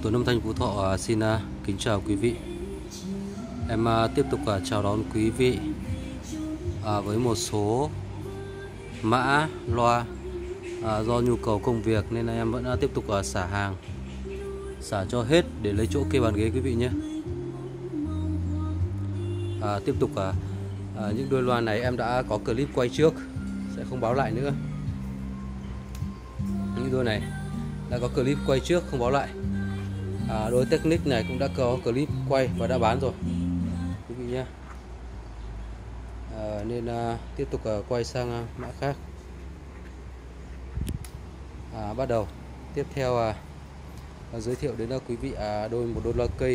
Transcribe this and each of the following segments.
Tuấn Âm Thanh Phú Thọ xin kính chào quý vị. Em tiếp tục chào đón quý vị với một số mã loa. Do nhu cầu công việc nên là em vẫn tiếp tục xả hàng, xả cho hết để lấy chỗ kê bàn ghế quý vị nhé. Tiếp tục những đôi loa này em đã có clip quay trước, sẽ không báo lại nữa. Những đôi này đã có clip quay trước, không báo lại. Đôi Technic này cũng đã có clip quay và đã bán rồi quý vị nhé. Nên tiếp tục quay sang mã khác. Bắt đầu tiếp theo giới thiệu đến quý vị một đôi loa cây.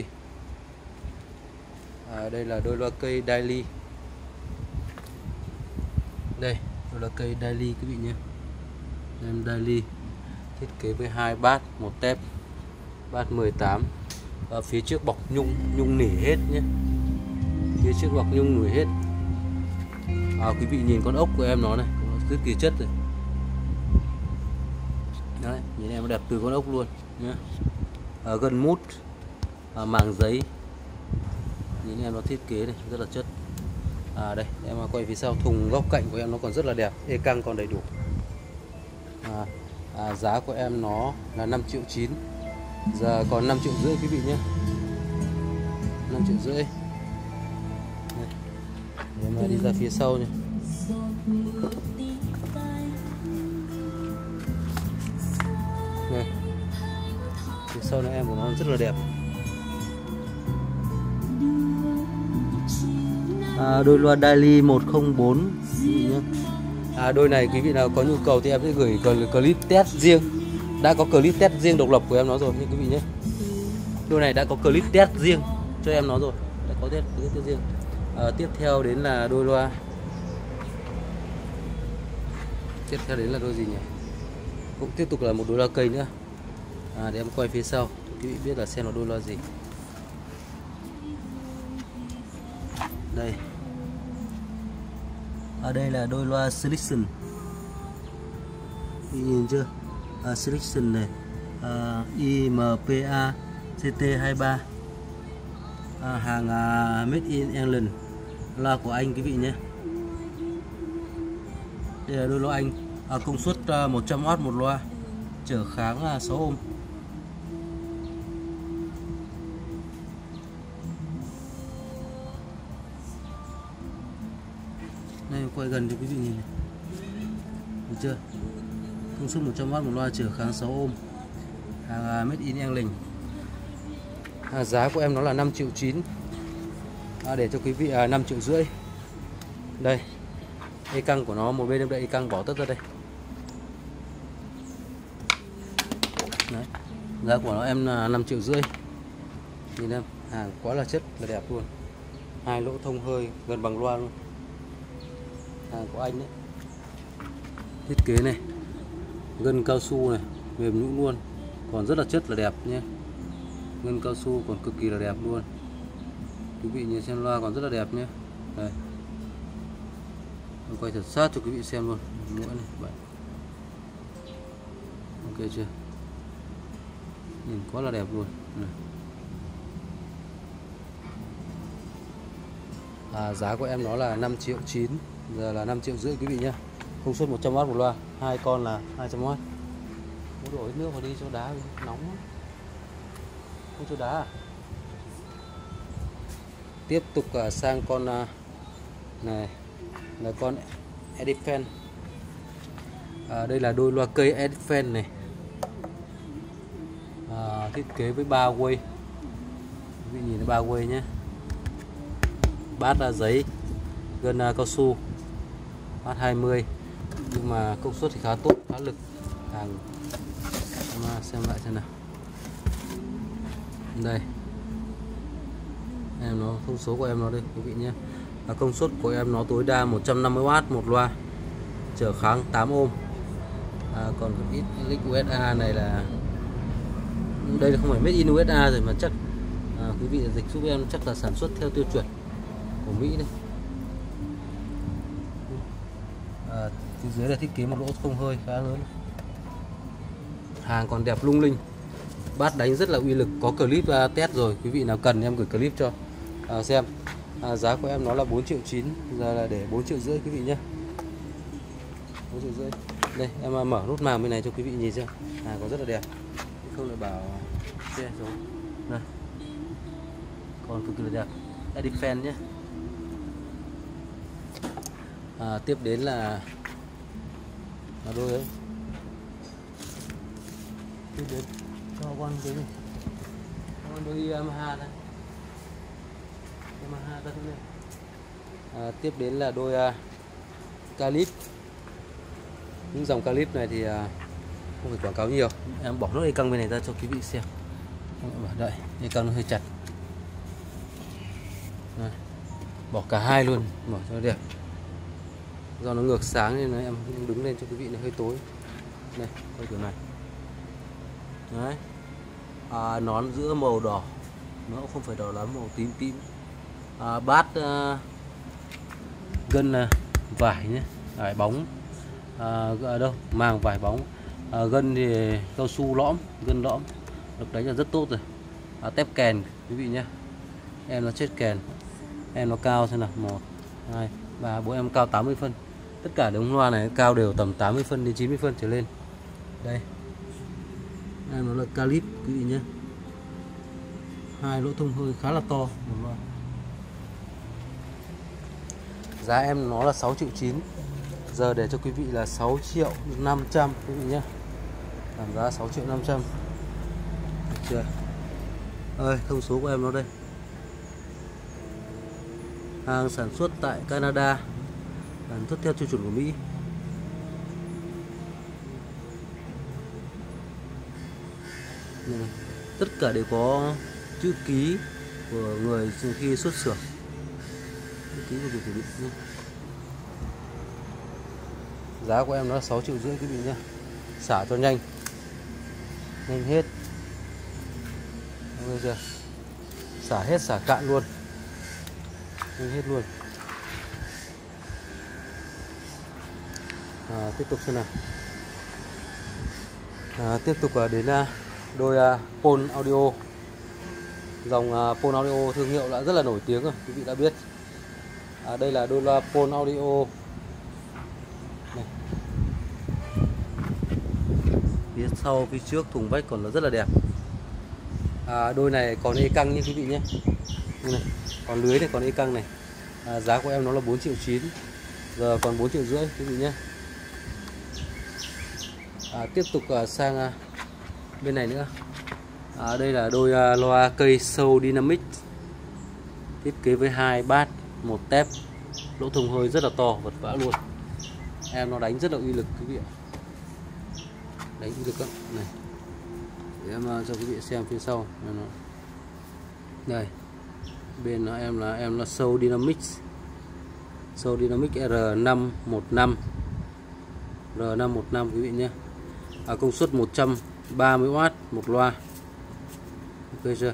Đây là đôi loa cây Daily. Đây, đôi loa cây Daily quý vị nhé. Em Daily thiết kế với 2 bát, 1 tép, bát 18. Phía trước bọc nhung nỉ hết nhé. Phía trước bọc nhung nỉ hết. Quý vị nhìn con ốc của em nó này, rất kỳ chất rồi. Đấy, nhìn em đẹp từ con ốc luôn nhé. Gân mút, màng giấy, nhìn em nó thiết kế này rất là chất. Đây em quay phía sau, thùng góc cạnh của em nó còn rất là đẹp, ê căng còn đầy đủ. Giá của em nó là 5,9 triệu, giờ còn 5,5 triệu quý vị nhé. 5,5 triệu. Em đi ra phía sau nhé. Đây, phía sau này em của nó rất là đẹp. Đôi loa Daily 104 nhé. Đôi này quý vị nào có nhu cầu thì em sẽ gửi clip test riêng. Đã có clip test riêng độc lập của em nó rồi quý vị nhé. Đôi này đã có clip test riêng cho em nó rồi, đã có clip test riêng. Tiếp theo đến là đôi loa. Tiếp theo đến là đôi gì nhỉ? Cũng tiếp tục là một đôi loa cây nữa. Để em quay phía sau quý vị biết là xem là đôi loa gì. Đây. Ở đây là đôi loa Selection. Nhìn chưa? Selection này. IMPA CT23. Hàng Made in England. Loa của Anh quý vị nhé. Đây là đôi loa Anh. Công suất 100W một loa, trở kháng 6 ohm. Đây quay gần cho quý vị nhìn này. Được chưa? Công suất 100W một loa, trở kháng 6 ohm. Hàng Made in England. Giá của em nó là 5,9 triệu. Để cho quý vị 5,5 triệu. Đây. E căng của nó, một bên em đậy e căng bỏ tất ra đây. Đấy. Giá của nó em là 5,5 triệu. Nhìn em, hàng quá là chất, là đẹp luôn. 2 lỗ thông hơi gần bằng loa luôn. Hàng của Anh đấy. Thiết kế này, gân cao su này, mềm nhũn luôn, còn rất là chất là đẹp nhé. Gân cao su còn cực kỳ là đẹp luôn. Quý vị nhìn xem loa còn rất là đẹp nhé. Đây. Em quay thật sát cho quý vị xem luôn. Mũi này, vậy. Ok chưa? Nhìn quá là đẹp luôn. Giá của em nó là 5,9 triệu, giờ là 5,5 triệu quý vị nhé. Công suất 100W một loa, 2 con là 200W. Muốn đổ ít nước vào đi cho đá nóng. Không cho đá. Tiếp tục sang con này là con Edifan. Đây là đôi loa cây Edifan này. Thiết kế với 3 quay. Quý vị nhìn 3 quay nhé. Bát là giấy, gân cao su, bát 20, nhưng mà công suất thì khá tốt, khá lực. Hàng xem lại xem nào. Đây. Em nó thông số của em nó đây quý vị nhé. Công suất của em nó tối đa 150W một loa, trở kháng 8 ohm. Còn ít link USA này là đây là không phải made in USA rồi mà chắc quý vị dịch giúp em chắc là sản xuất theo tiêu chuẩn của Mỹ đây. Phía dưới là thiết kế một lỗ thông hơi khá lớn. Hàng còn đẹp lung linh. Bát đánh rất là uy lực, có clip test rồi, quý vị nào cần em gửi clip cho xem. Giá của em nó là 4,9 triệu, giờ là để 4,5 triệu quý vị nhé. 4,5 triệu. Đây em mở nút màng bên này cho quý vị nhìn xem. Còn rất là đẹp, không lại bảo xe rồi. Đây, còn cực kỳ là đẹp, Edifan nhé. Tiếp đến là đôi ấy. Tiếp đến cho con cái này, con đôi Yamaha đây, Yamaha đây này. Tiếp đến là đôi Calip. Những dòng Calip này thì không phải quảng cáo nhiều, em bỏ nốt dây căng bên này ra cho quý vị xem. Đợi, dây căng nó hơi chặt. Đây, bỏ cả hai luôn, mở cho nó đẹp. Do nó ngược sáng nên em đứng lên cho quý vị nó hơi tối. Đây, quay kiểu này. Đấy. Nón giữa màu đỏ, nó cũng không phải đỏ lắm, màu tím tím. Bát gân vải nhé, vải bóng. Đâu màng vải bóng. Gân thì cao su lõm, gân lõm, lực đánh là rất tốt rồi. Tép kèn quý vị nhé, em nó chết kèn, em nó cao xem nào, 1, 2, 3, 4, em cao 80 phân. Tất cả đống loa này cao đều tầm 80 phân đến 90 phân trở lên. Đây, em nó là Calip quý vị nhé, hai lỗ thông hơi khá là to. Giá em nó là 6,9 triệu, giờ để cho quý vị là 6,5 triệu quý vị nhé, làm giá 6,5 triệu. Được chưa? Thông số của em nó đây. Hàng sản xuất tại Canada, sản xuất theo tiêu chuẩn của Mỹ. Tất cả đều có chữ ký của người khi xuất xưởng, chữ ký của chủ định. Giá của em nó là 6,5 triệu quý vị nhé. Xả cho nhanh, nhanh hết. Bây giờ xả hết xả cạn luôn, nhanh hết luôn. Tiếp tục xem nào. Tiếp tục đến đôi Pol Audio. Dòng Pol Audio thương hiệu đã rất là nổi tiếng rồi, quý vị đã biết. Đây là đôi loa Pol Audio này. Phía sau, phía trước thùng vách còn nó rất là đẹp. Đôi này còn e căng nha quý vị nhé. Này, còn lưới này, còn e căng này. Giá của em nó là 4,9 triệu, giờ còn 4,5 triệu quý vị nhé. Tiếp tục sang bên này nữa. Đây là đôi loa cây Soul Dynamic, thiết kế với 2 bát, 1 tép, lỗ thông hơi rất là to, vật vã luôn. Em nó đánh rất là uy lực quý vị ạ, đánh uy lực lắm này. Để em cho quý vị xem phía sau. Đây, bên nó em là Soul Dynamic, Soul Dynamic R515, R515 quý vị nhé. Công suất 130W một loa. Ok chưa?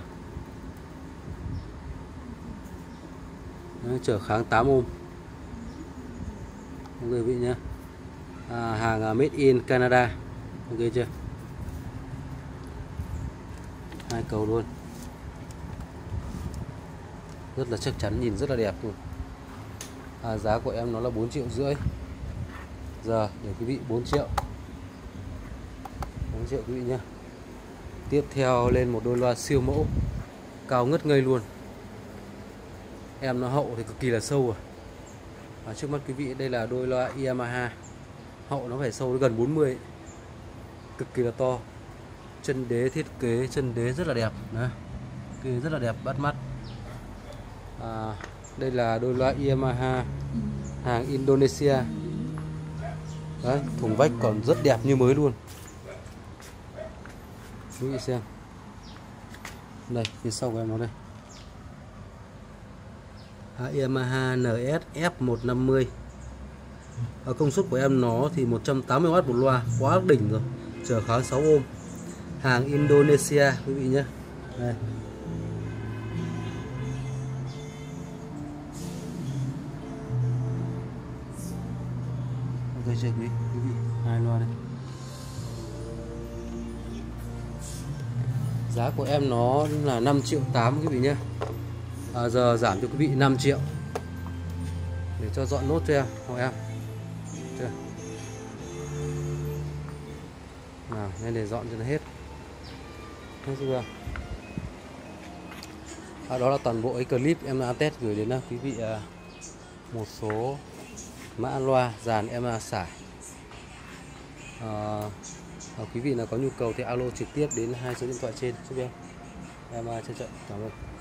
Đấy, trở kháng 8 ohm. Ok quý vị nhé. Hàng made in Canada. Ok chưa? Hai cầu luôn, rất là chắc chắn, nhìn rất là đẹp luôn. Giá của em nó là 4,5 triệu, giờ để quý vị 4 triệu, 4 triệu quý vị nhé. Tiếp theo lên một đôi loa siêu mẫu, cao ngất ngây luôn. Em nó hậu thì cực kỳ là sâu rồi. Trước mắt quý vị đây là đôi loa Yamaha, hậu nó phải sâu gần 40 ấy. Cực kỳ là to. Chân đế thiết kế chân đế rất là đẹp. Đấy, rất là đẹp, bắt mắt. Đây là đôi loa Yamaha hàng Indonesia. Đấy, thùng vách còn rất đẹp như mới luôn. Quý vị xem. Đây, phía sau của em nó đây. Yamaha NS F150. Công suất của em nó thì 180W một loa, quá đỉnh rồi, trở kháng 6 ohm. Hàng Indonesia quý vị nhé. Đây. Ok chưa quý vị, hai loa đây. Giá của em nó là 5,8 triệu quý vị nhé. Giờ giảm cho quý vị 5 triệu để cho dọn nốt cho em hộ em. Chưa? Nào, nên để dọn cho nó hết. Hết chưa? Đó là toàn bộ cái clip em đã test gửi đến quý vị một số mã loa dàn em xài. Quý vị nào có nhu cầu thì alo trực tiếp đến 2 số điện thoại trên giúp em. Em trân trọng cảm ơn.